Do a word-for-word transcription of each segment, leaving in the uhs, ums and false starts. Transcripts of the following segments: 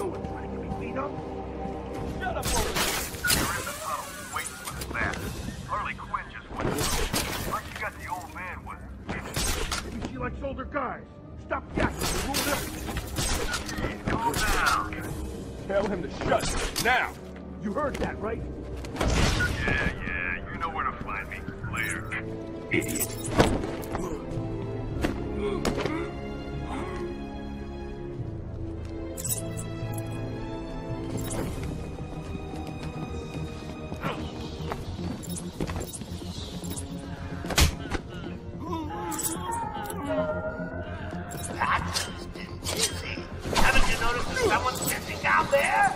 doing? Trying to get me beat up? Shut up over there. You're in the tunnel, waiting for the bat. Harley Quinn just went through. Like you got the old man with her. Maybe she likes older guys. Stop yakking. Move it up. Calm down. Tell him to shut now. You heard that, right? Yeah, yeah, you know where to find me. Later. Idiot. Patsy's been busy. Haven't you noticed that someone's missing down there?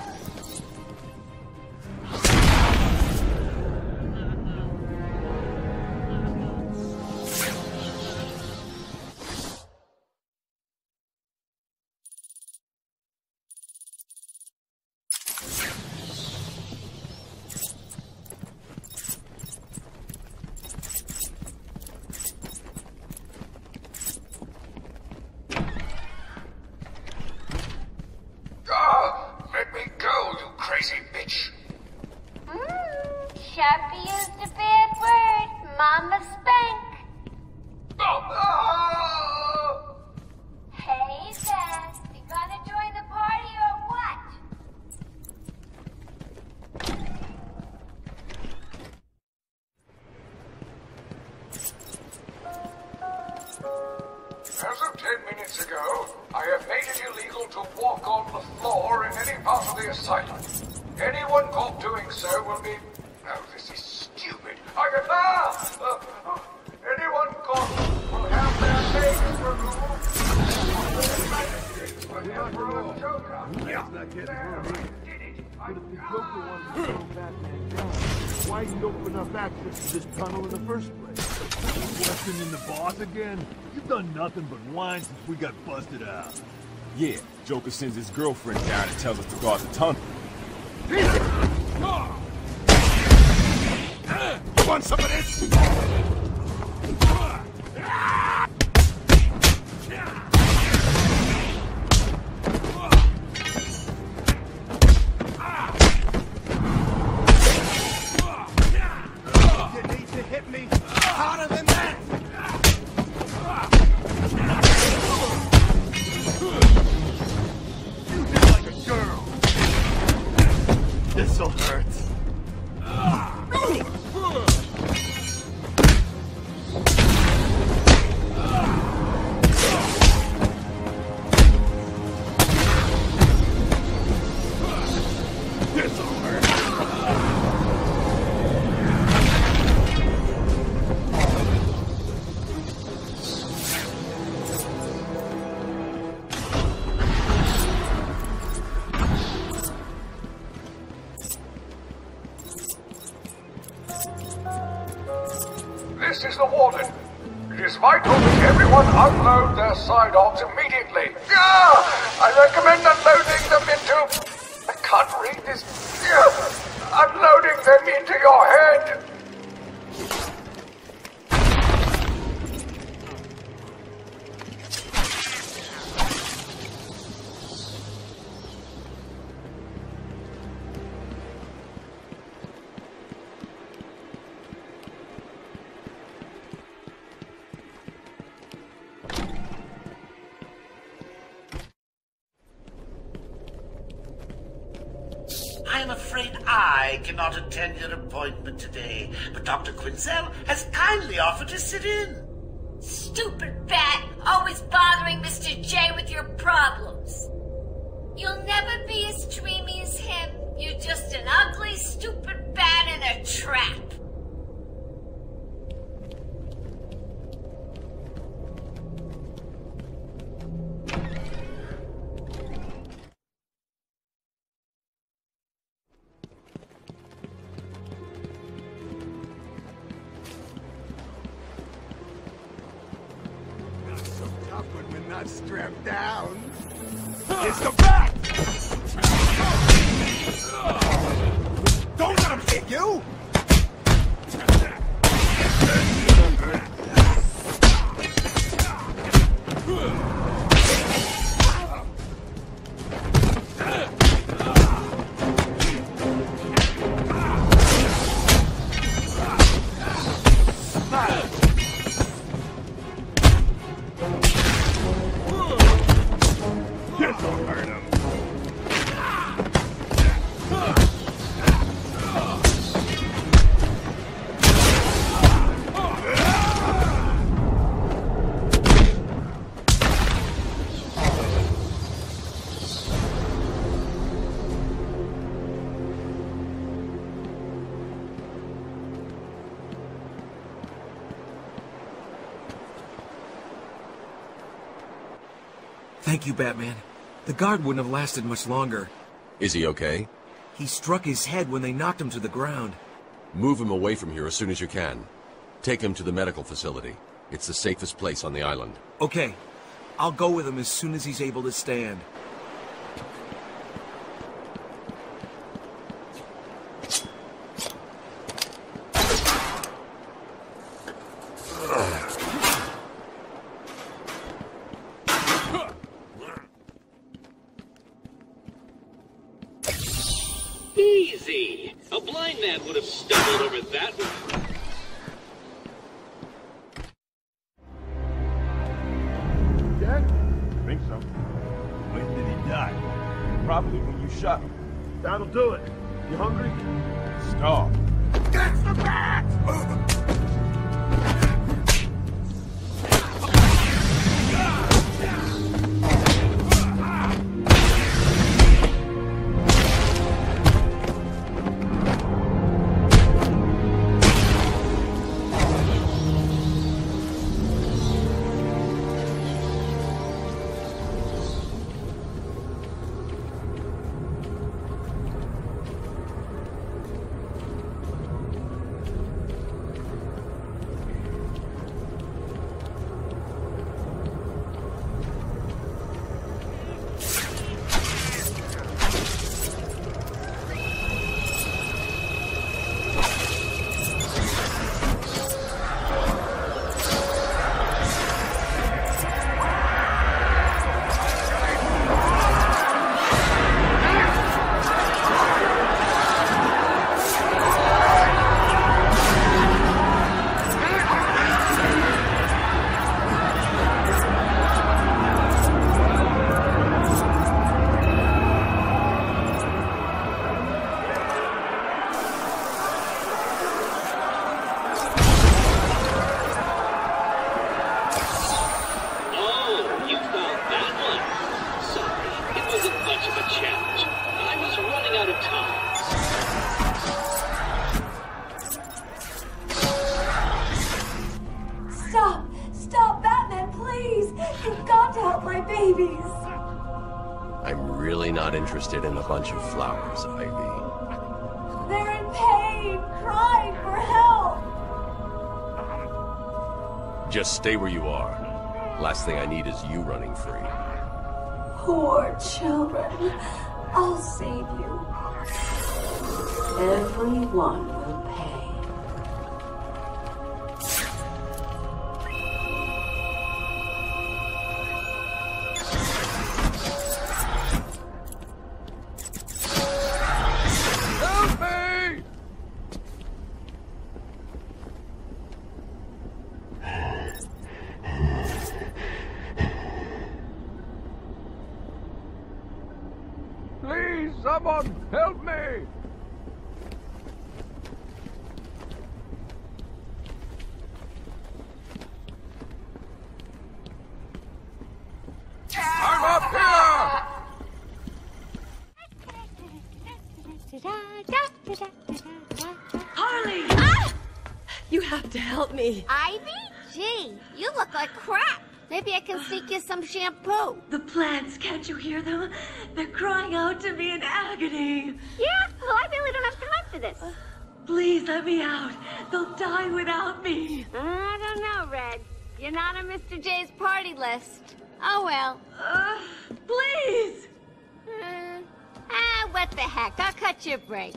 Sharpie used a bad word. Mama spank. Oh, Hey, Beth. You gonna join the party or what? As of ten minutes ago, I have made it illegal to walk on the floor in any part of the asylum. Anyone caught doing so will be... Oh, this is stupid. I can... Ah! Uh, uh, anyone caught will have their legs removed. Let's not get hurt. But if the Joker wanted to throw Batman down, why did he open up access to this tunnel in the first place? Questioning the boss again? You've done nothing but whine since we got busted out. Yeah, Joker sends his girlfriend down and tells us to guard the tunnel. You want some of this? You need to hit me harder than that! Use it like a girl! This'll hurt. This is the warden. It is vital that everyone unload their sidearms immediately. Ah! I recommend unloading them into... I can't read this. Ah! Unloading them into your head. I am afraid I cannot attend your appointment today, but Doctor Quinzel has kindly offered to sit in. Stupid bat, always bothering Mister J with your problems. You'll never be as dreamy as him. You're just an ugly, stupid bat in a trap. When we're not strapped down. It's the back! Don't let him hit you! Thank you, Batman. The guard wouldn't have lasted much longer. Is he okay? He struck his head when they knocked him to the ground. Move him away from here as soon as you can. Take him to the medical facility. It's the safest place on the island. Okay. I'll go with him as soon as he's able to stand. Easy! A blind man would have stumbled over that one. Dead? I think so. When did he die? Probably when you shot him. That'll do it. You hungry? Starved. That's the bat! Interested in a bunch of flowers, Ivy. They're in pain, crying for help. Just stay where you are. Last thing I need is you running free. Poor children. I'll save you. Everyone will pay. Please, someone, help me! I'm up here! Harley! Ah! You have to help me. Ivy? Gee, you look like crap. Maybe I can sneak you some shampoo. The plants, can't you hear them? They're crying out to me in agony. Yeah? Well, I really don't have time for this. Please let me out. They'll die without me. I don't know, Red. You're not on Mister J's party list. Oh, well. Uh, please! Uh, ah, what the heck? I'll cut you a break.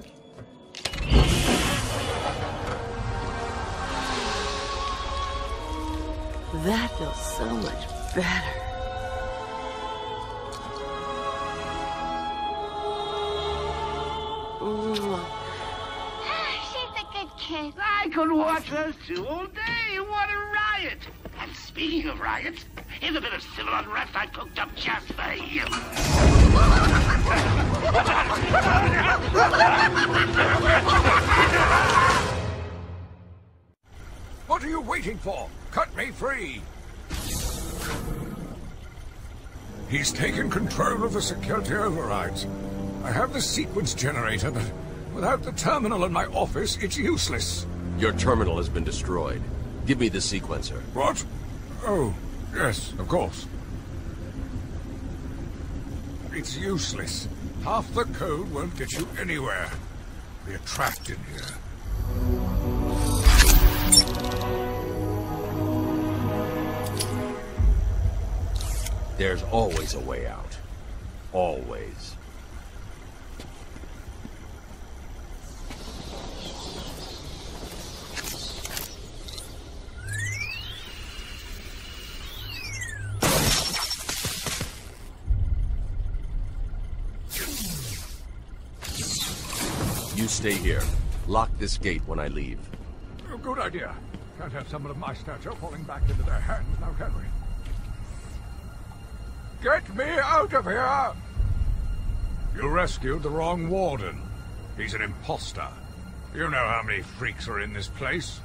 That feels so much better. She's a good kid. I could watch those two all day. What a riot! And speaking of riots, here's a bit of civil unrest I cooked up just for you. What are you waiting for? Cut me free! He's taken control of the security overrides. I have the sequence generator, but without the terminal in my office, it's useless. Your terminal has been destroyed. Give me the sequencer. What? Oh, yes, of course. It's useless. Half the code won't get you anywhere. We're trapped in here. There's always a way out. Always. You stay here. Lock this gate when I leave. Oh, good idea. Can't have someone of my stature falling back into their hands now, can we? Get me out of here! You rescued the wrong warden. He's an imposter. You know how many freaks are in this place.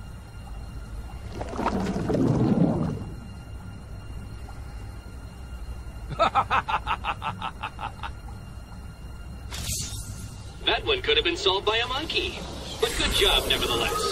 That one could have been solved by a monkey. But good job, nevertheless.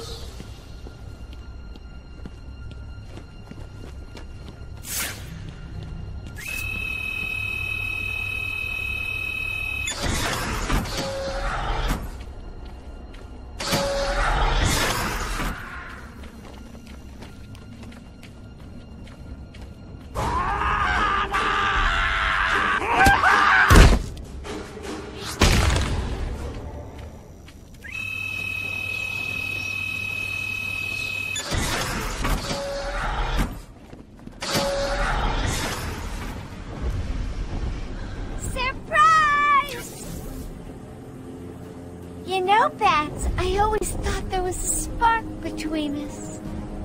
You know, Bats, I always thought there was a spark between us.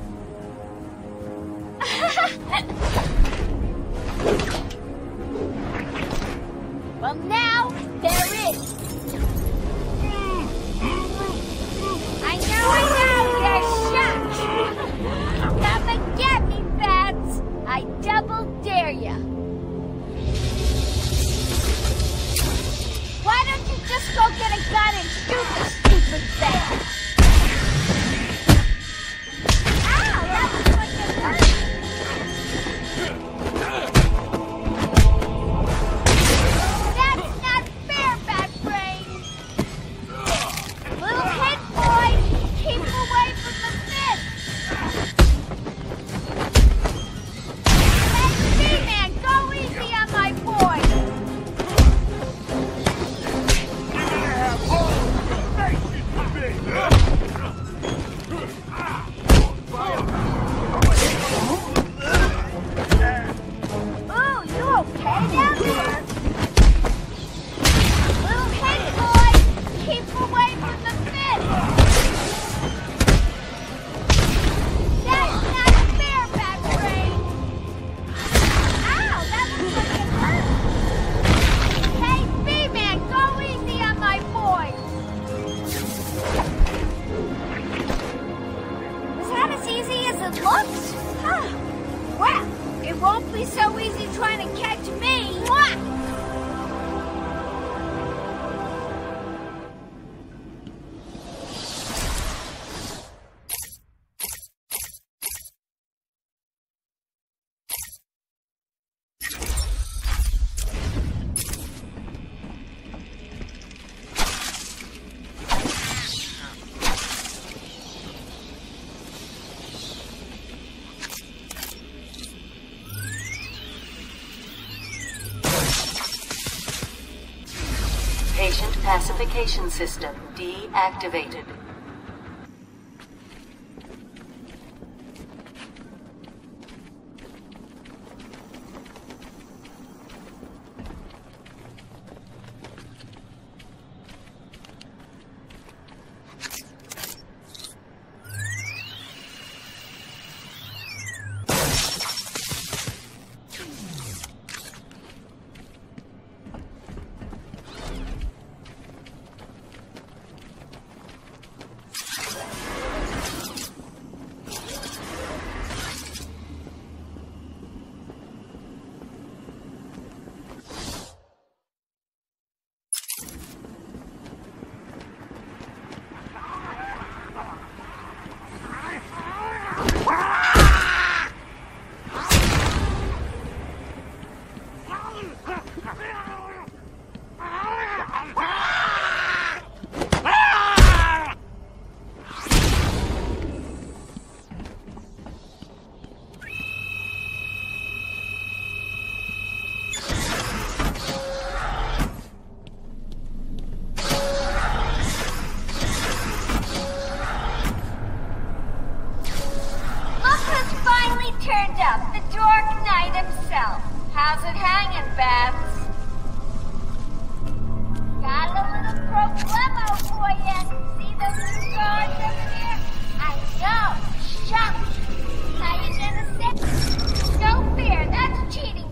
Well, now, there is. I know, I know, you're shocked. Come and get me, Bats. I double dare ya. Why don't you just go get a gun and shoot the stupid thing? Ow, that was fucking hurt. That's not fair, Bat Brain. Little hit boy, keep away from the fist. Hey, B-Man, go easy on my boy. Patient pacification system deactivated. Turned up, the Dark Knight himself. How's it hanging, Babs? Got a little problemo for you. See those two guards over there? I know, shock. How you gonna sit? No fear, that's cheating.